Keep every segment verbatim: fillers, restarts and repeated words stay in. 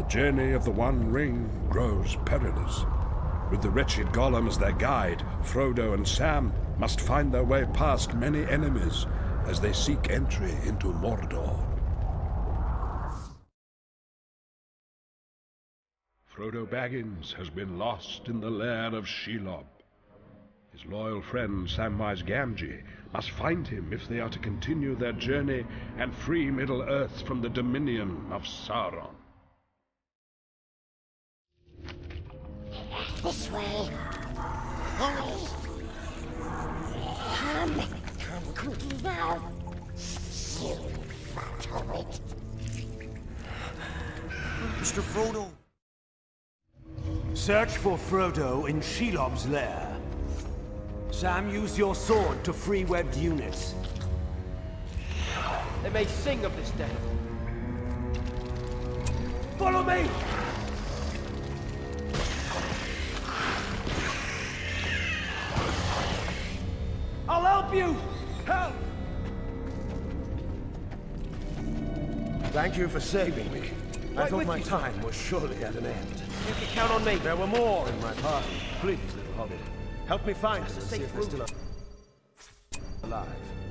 journey of the One Ring grows perilous. With the wretched Gollum as their guide, Frodo and Sam must find their way past many enemies as they seek entry into Mordor. Frodo Baggins has been lost in the lair of Shelob. His loyal friend Samwise Gamgee must find him if they are to continue their journey and free Middle-earth from the dominion of Sauron. This way. Hurry. Come. Come quickly now. You fat hobbit. Mister Frodo. Search for Frodo in Shelob's lair. Sam, use your sword to free webbed units. They may sing of this day. Follow me! I'll help you! Help! Thank you for saving me. I Right thought with my you, sir. time was surely at an end. You can count on me. There were more in my party. Please, little hobbit, help me find them and That's a see if safe they're still route. alive.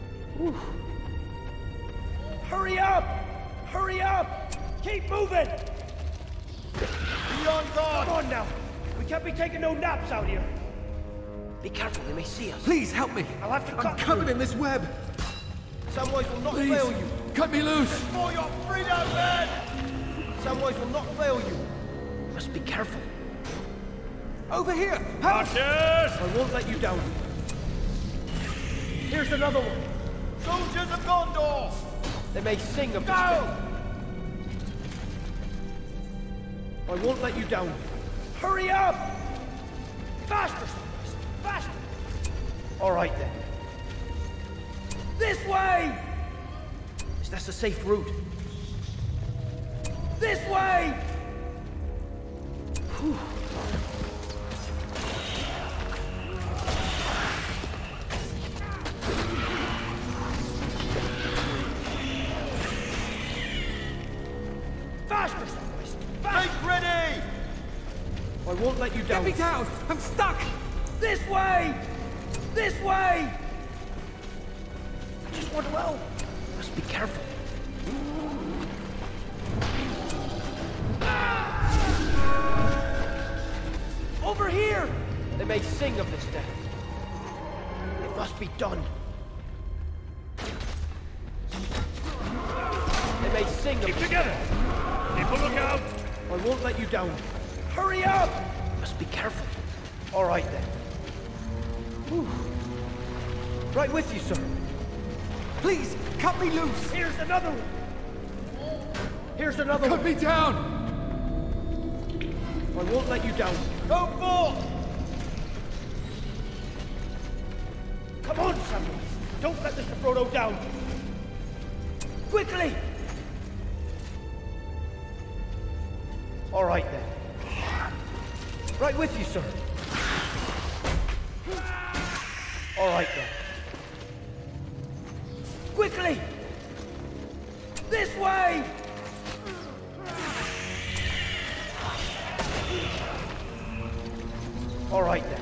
Hurry up! Hurry up! Keep moving! Be on guard! Come on now! We can't be taking no naps out here. Be careful, they may see us. Please help me! I'll have to cut I'm covered through. in this web! Samwise will not Please, fail you. cut me loose! For your freedom, men! Samwise will not fail you. You must be careful. Over here! Help! I won't let you down. Here's another one. Soldiers of Gondor! They may sing of this Go! day. I won't let you down. Hurry up! Faster, Samwise! Faster! All right then. This way! Is that a safe route? This way! Whew. Faster, Samwise! Faster! Make ready! I won't let you down. Get me down! I'm stuck! This way! This way! I just want to help. Must be careful. Over here! They may sing of this day. It must be done. They may sing of Keep this together! People look out! I won't let you down. Hurry up! Must be careful. All right then. Whew. Right with you, sir. Please, cut me loose! Here's another one. Here's another Cut one. me down! I won't let you down. Go forth! Come on, Samwise. Don't let Mister Frodo down. Quickly! All right then. Right with you, sir. All right then. Quickly! This way! All right then.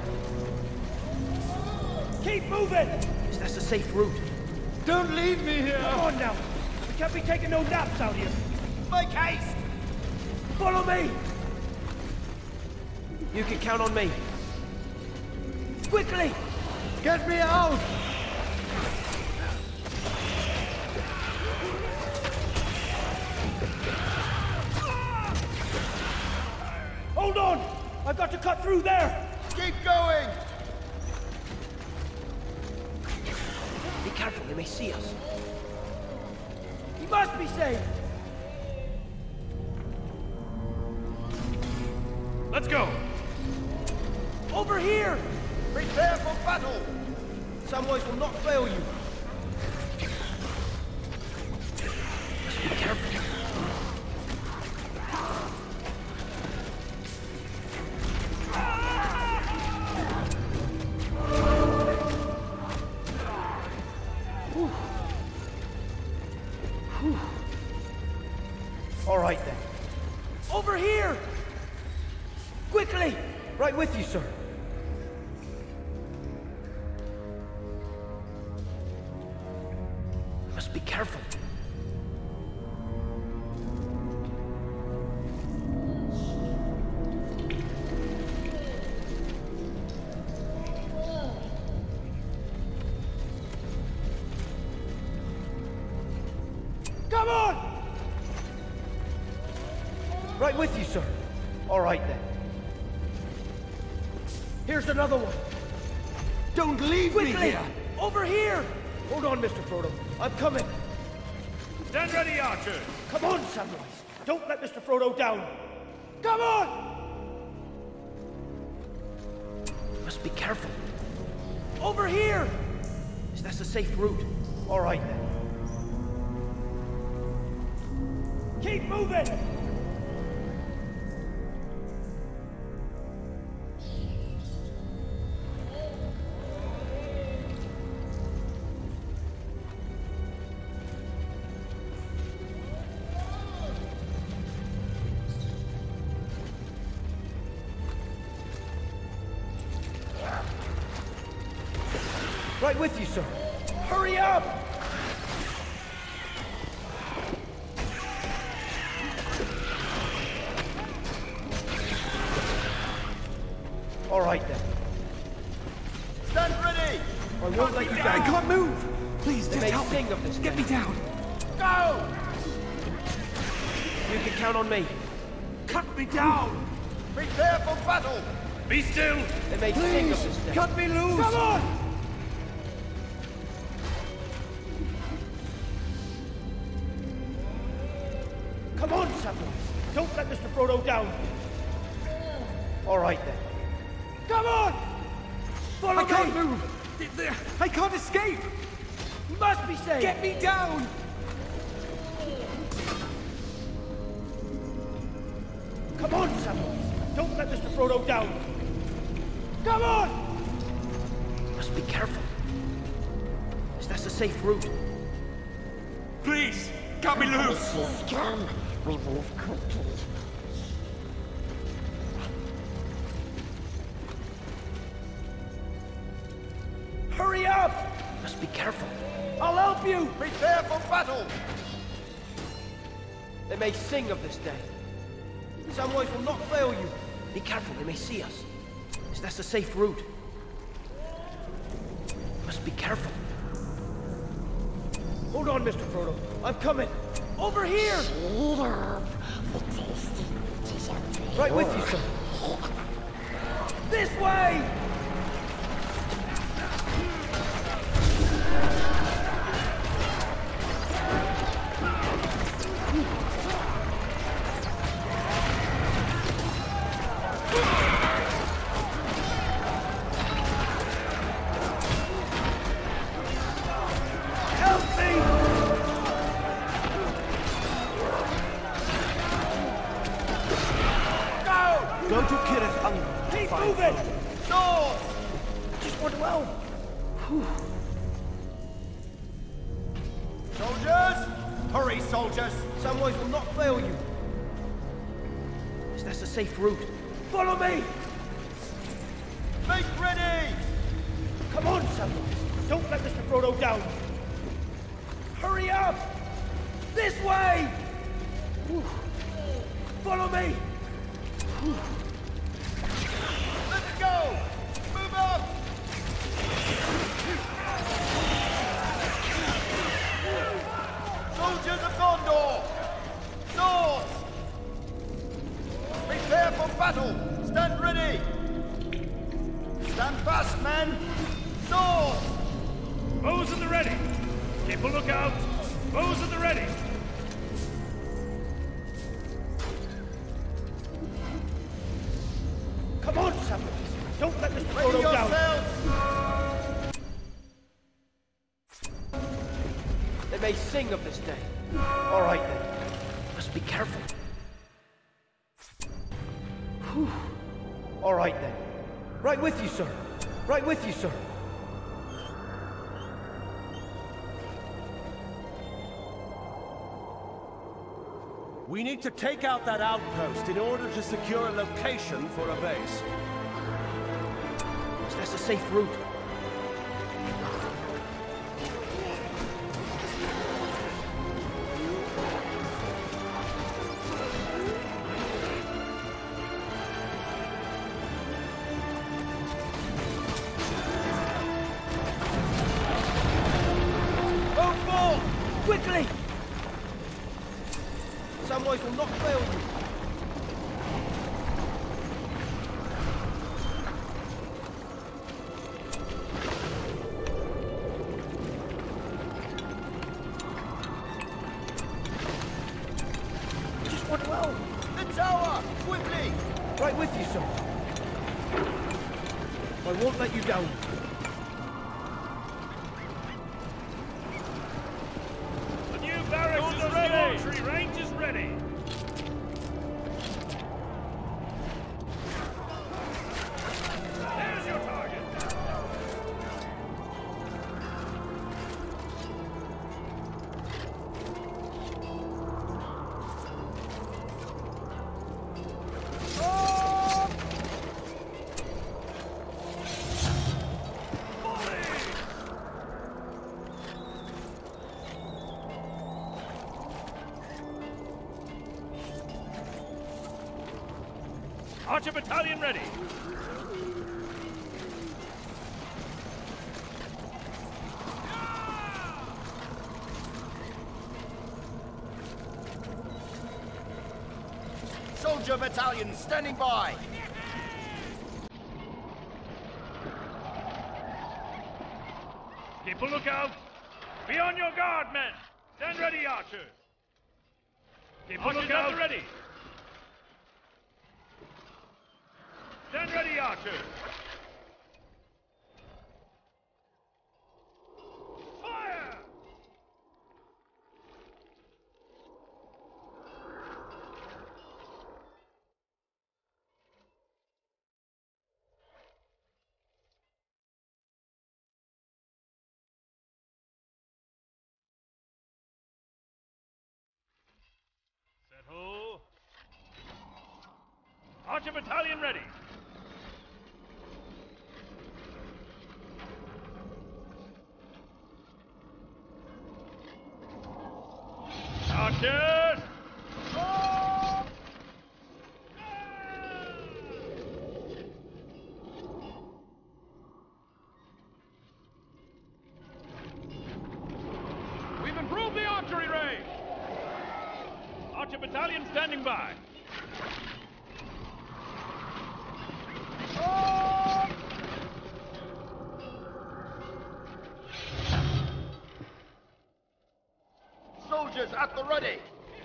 Keep moving! Is that a safe route? Don't leave me here! Come on now! We can't be taking no naps out here! Make haste! Follow me! You can count on me. Quickly! Get me out! Hold on! I've got to cut through there! Keep going! Be careful, they may see us. He must be safe! Let's go! Over here! Prepare for battle! Samwise will not fail you. Must be careful. Whew. Whew. All right then. Over here! Quickly! Right with you, sir. Must be careful. Come on! Right with you, sir. All right, then. Here's another one. Don't leave Quickly! me here! Over here! Hold on, Mister Frodo. I'm coming. Stand ready, archers! Come on, Samwise. Don't let Mister Frodo down. Come on! Must be careful. Over here! Is that a safe route? All right, then. Keep moving! Right with you, sir. Hurry up! All right, then. Stand ready! I won't let you I down. can't move! Please, They just may help me. sing of this Get day. me down. Go! You can count on me. Cut me down! Prepare for battle! Be still! They may sing of this Please, day. cut me loose! Come on! Come on, Samwise. Don't let Mister Frodo down. All right, then. Come on! Follow I can't me! move! Th- th- I can't escape! You must be safe! Get me down! Come on, Samwise. Don't let Mister Frodo down. Come on! Must be careful. Is that a safe route? Please, cut me loose! She's come. We move quickly. Hurry up! Must be careful. I'll help you! Prepare for battle! They may sing of this day. Samwise will not fail you. Be careful, they may see us. Is that a safe route? Must be careful. Hold on, Mister Frodo. I'm coming. Over here! Shelob. The tasty meat is available. Right with you, sir. This way! Help me! Go! Go to Kirith Ungol. Keep Find moving! Frodo. Swords! Just went well. Soldiers! Hurry, soldiers! Samwise will not fail you. Is that a safe route? Follow me! Make ready! Come on, Samwise. Don't let Mister Frodo down. Hurry up! This way! Whew. Follow me! Let's go! Move up! Soldiers of Gondor! Swords! Prepare for battle! Stand ready! Stand fast, men! Swords! Bows at the ready! Keep a lookout! Bows at the ready! Come on, Samwise. Don't let Mister Ready Frodo down. yourselves! They may sing of this day. All right, then. Must be careful. Whew. All right, then. Right with you, sir. Right with you, sir. We need to take out that outpost in order to secure a location for a base. Is this a safe route? Quickly! Samwise will not fail you. Just want to help. The tower! Quickly! Right with you, sir. I won't let you down. Barracks is ready! Tree range is ready! There's your target! Oh! Archer battalion ready! Soldier battalion standing by! Keep a lookout! Be on your guard, men! Stand ready, archers! Keep a lookout! Ready! Stand ready, archers! Fire! Set ho! Archer battalion ready! Archers! Oh! We've improved the archery range! Archer battalion standing by. Oh! Soldiers at the ready!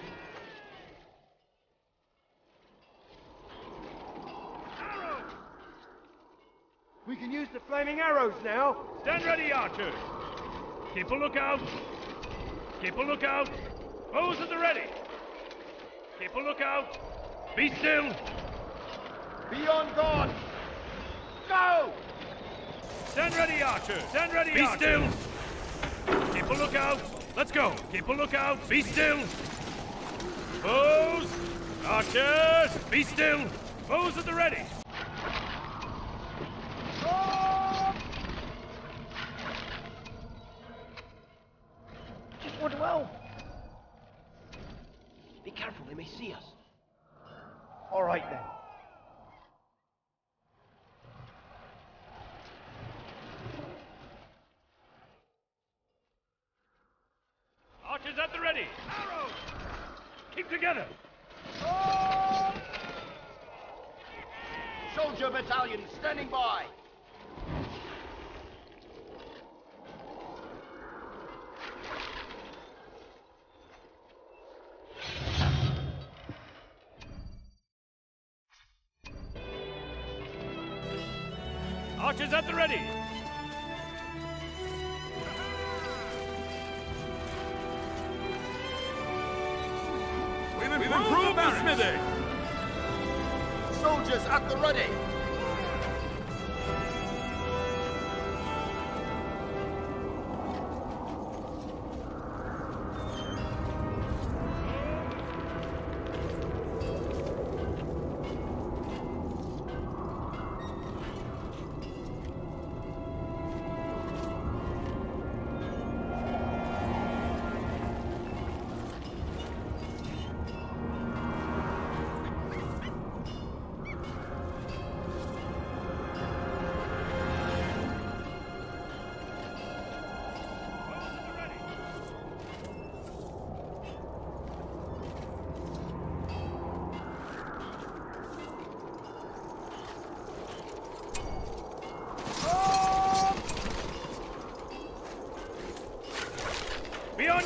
Arrows! We can use the flaming arrows now. Stand ready, archers! Keep a lookout! Keep a lookout! Bows at the ready! Keep a lookout! Be still! Be on guard! Go! Stand ready, archers! Stand ready, Be archers! Be still! Keep a lookout! Let's go! Keep a lookout! Be still! Bows! Archers! Be still! Bows at the ready! Just want to help. Be careful, they may see us. All right, then. Archers at the ready! Arrows! Keep together! Oh! Soldier battalion standing by! Archers at the ready! We've improved, We've improved the smithy! Soldiers at the ready!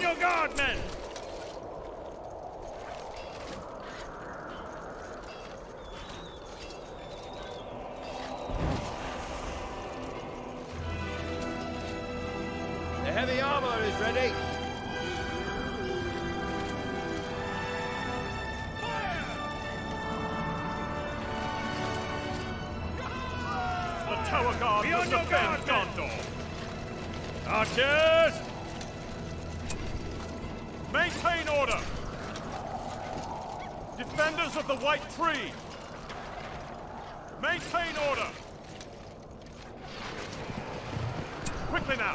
your guard, men! The heavy armor is ready. The tower guard will defend Gondor. Archers! Maintain order! Defenders of the White Tree! Maintain order! Quickly now!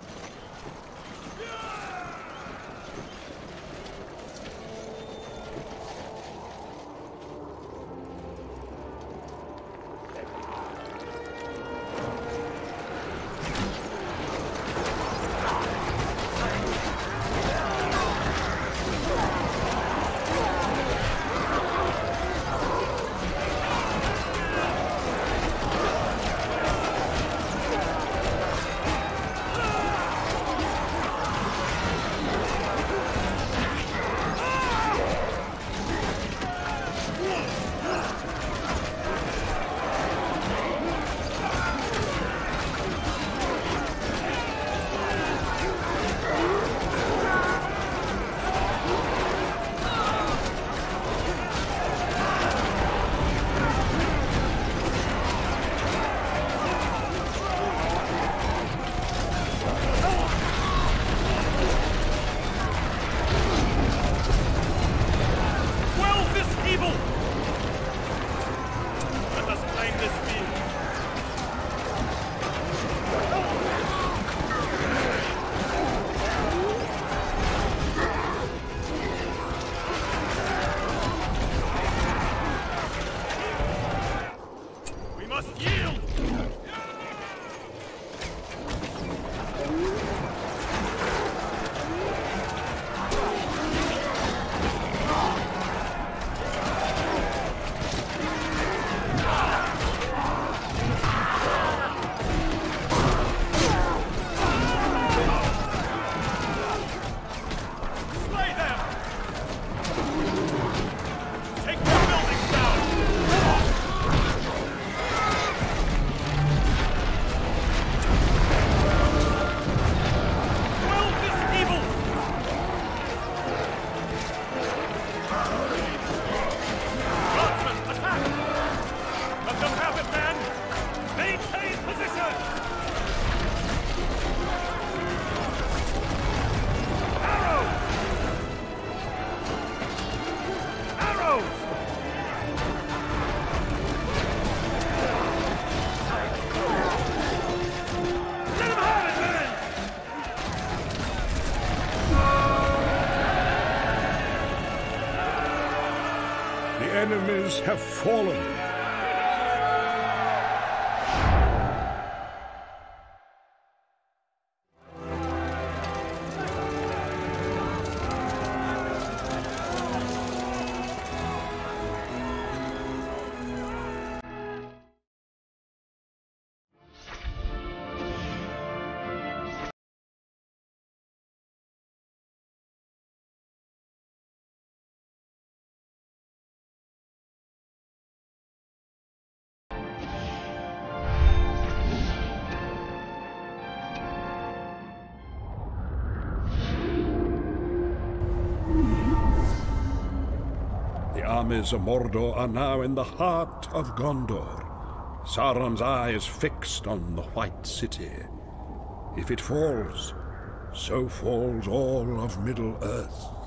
Enemies have fallen. The armies of Mordor are now in the heart of Gondor. Sauron's eye is fixed on the White City. If it falls, so falls all of Middle-earth.